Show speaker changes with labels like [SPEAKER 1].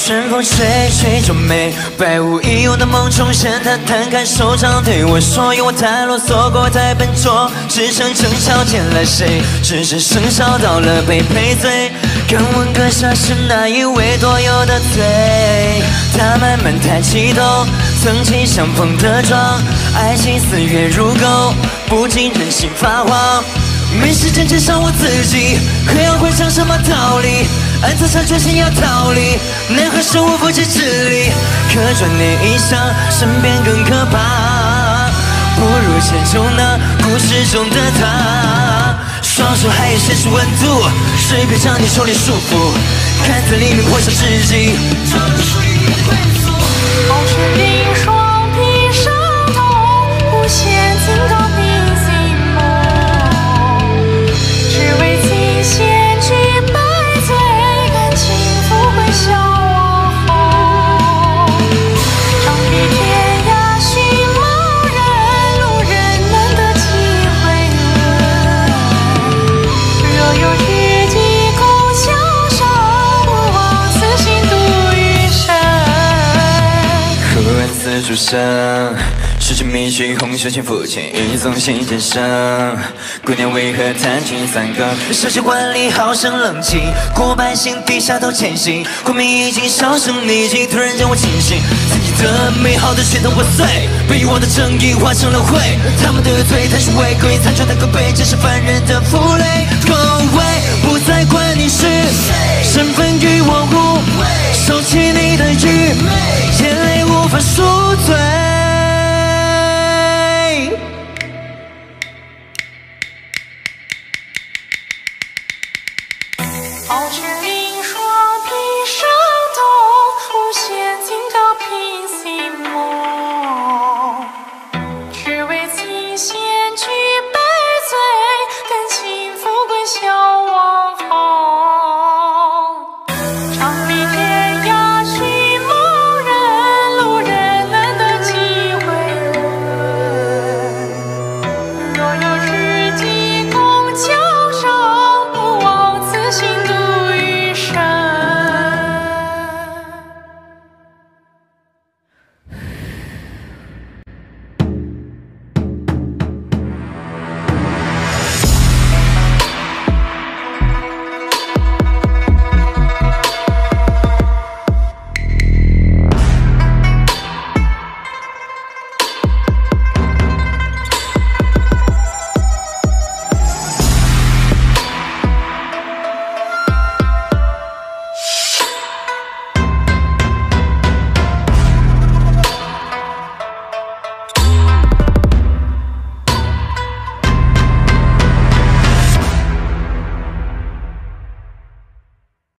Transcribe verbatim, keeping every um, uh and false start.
[SPEAKER 1] 春风吹，吹皱眉，百无一用的梦重现。他摊开手掌对我说：“用我太啰嗦过，太笨拙，只剩争吵见了谁？只是生肖到了被赔罪。敢问阁下是哪一位多有的罪？”他慢慢抬起头，曾经相逢的妆，爱情似月如钩，不禁人心发慌。没时间介绍我自己，黑暗会讲什么道理？暗自下决心要逃离，奈何是我不知之力。可转念一想，身边更可怕，不如牵住那故事中的他。双手还有些许温度，谁别将你手里束缚，看似黎明破晓之际，这是一回溯。
[SPEAKER 2] 傲视冰霜披上头，无限金刚冰心梦，只为尽献举百岁，感情富贵笑往后。长于天涯寻某人，路人难得几回闻。若有知己共相守，不枉此心度余生。
[SPEAKER 1] 忽然四处声，世间迷曲红袖轻抚琴，一纵心间声。姑娘为何弹琴三更？小酒馆里好生冷清，过百姓低下头前行。光明已经销声匿迹，突然将我惊醒。自己的美好的全都破碎，被遗忘的正义化成了灰。他们的罪，他是违规，残缺的可悲，这是凡人的负累。各位，不再管你是身份与我无，收起你的愚昧，眼泪无法赎罪。